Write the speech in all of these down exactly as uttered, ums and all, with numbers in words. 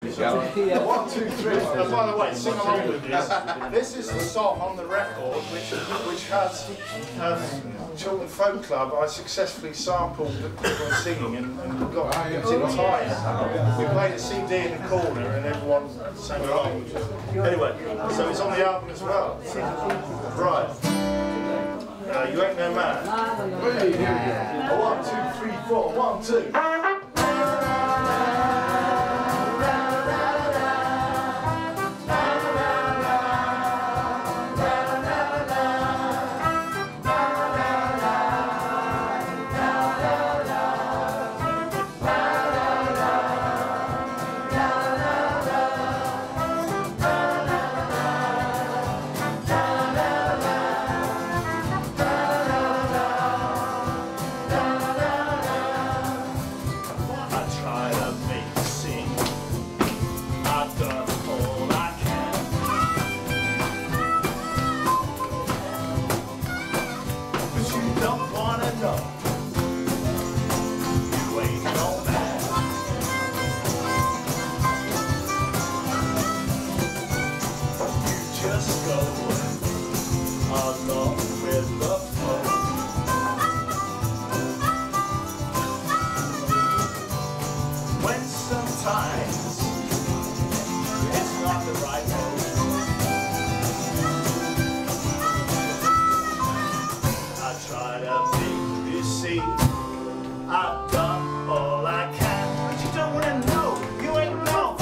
Yeah. One, two, three. Uh, by the way, sing along with this. This is the song on the record which which has um, Chorlton Folk Club. I successfully sampled the people singing and, and got it in time. We played a C D in the corner and everyone sang along. Anyway, so it's on the album as well. Right. Uh, you ain't no man. Hey, here we go. Oh, one, two, three, four. One, two. I've done all I can, but you don't want to know, you ain't know.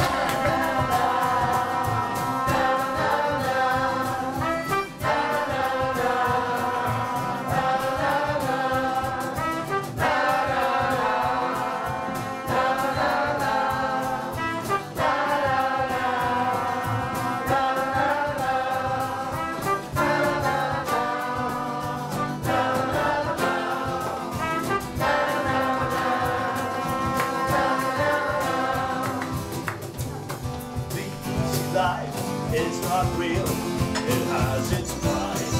Life is not real, it has its price.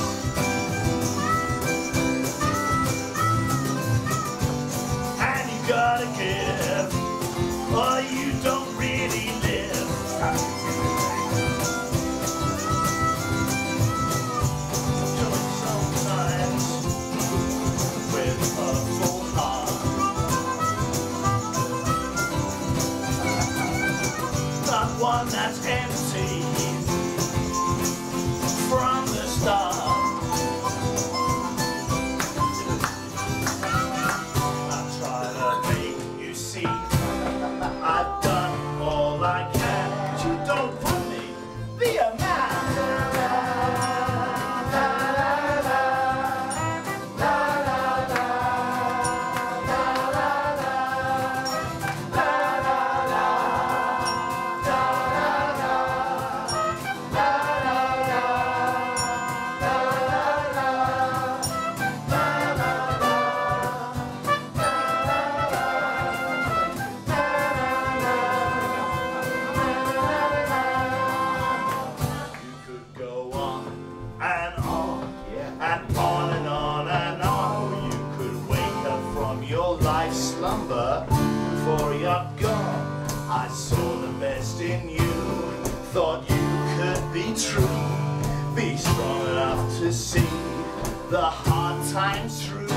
And you gotta give, or you don't really live. Sometimes with a full heart, not one that's empty from the start. I try to make you see I've done all I can, but you don't put me, be a man. Slumber before you're gone. I saw the best in you, thought you could be true, be strong enough to see the hard times through.